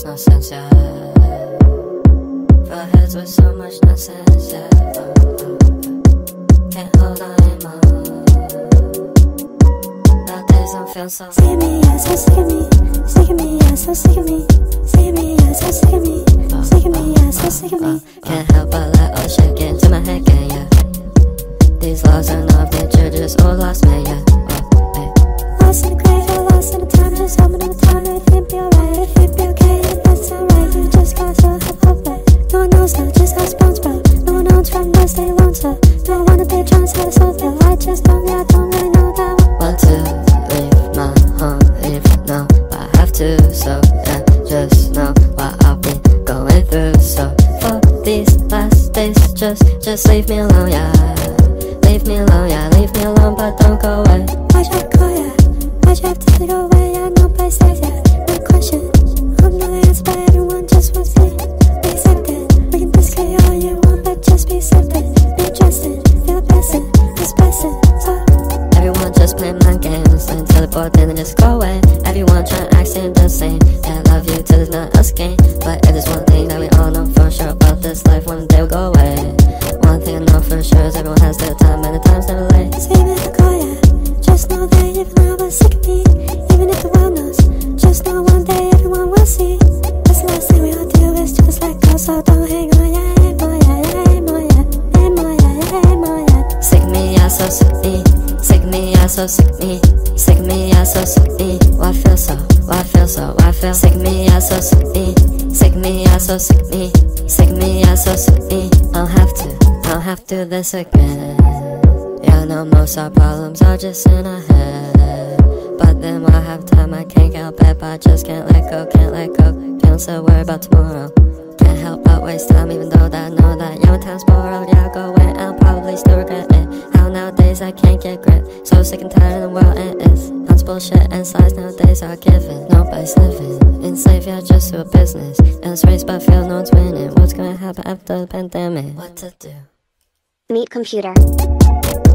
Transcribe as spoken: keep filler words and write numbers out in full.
makes no sense, yeah. Fill heads with so much nonsense, yeah. Oh, oh. Can't hold on anymore. Nowadays I'm feeling so sick of me, yeah, so sick of me. Sick of me, yeah, so sick of me. Sick of me, yeah, so sick of me. Sick of me, yeah, so sick of me. Can't help but let all shit get into my head again, yeah. These laws are not of nature, just all lost me, yeah. Oh, hey. Lost in the grave, yeah, lost in the time. Just hoping in the time, everything be alright. Everything be okay, if that's not right. You just gotta still have hope, but no one knows that, just how spawns, bro. No one owns right now, stay alone, so no one wanna be trying to set us all there. I just don't, yeah, I don't really know that one. Want to leave my home, leave now, but I have to, so yeah, just know what I'll be going through. So for these last days, just, just leave me alone, yeah. Leave me alone, yeah, leave me alone, but don't go away. Why'd you have to go, yeah? Why'd you have to go away, yeah? Nobody says, yeah, no question. I don't know the answer, but everyone just wants to be accepted. We can disagree all you want, but just be accepted. Be trusted, feel the blessing, it's blessing, so everyone just playing mind games until the bored, then they just go away. Everyone trying to act the same. Yeah, I love you till there's not else gain. But if there's one thing that we all know for sure about this life, one day will go away. One thing I know for sure is everyone has their time, and the time's never late. So even if I go, yeah, just know that even I was sick of me. Even if the world knows, just know one day everyone will see. That's the last thing we all do is just let go, so don't hang on, yeah, hey boy, yeah, hey boy, yeah, hey boy, yeah, hey boy, yeah. Sick of me, yeah, so sick of me. Sick of me, yeah, so sick of me. Sick of me, yeah, so sick of me. Why feel so, why feel so, why feel sick of me, yeah, so sick of me. Sick of me, yeah, so sick of me. Sick of me, yeah, so sick of me. I don't have to, I don't have to do this again. Yeah, I know most our problems are just in our head, but then when I have time I can't get out of bed, but I just can't let go, can't let go. Feeling so worried about tomorrow. Can't help but waste time, even though that I know that yeah, when time's borrowed, yeah, I'll go away and I'll probably still regret it. How nowadays I can't get grip, so sick and tired of the world and it's tons of bullshit and lies nowadays are given. Nobody's living, enslaved, yeah, just to a business. And it's race but feel no one's winning. What's gonna happen after the pandemic? What to do? Meet computer.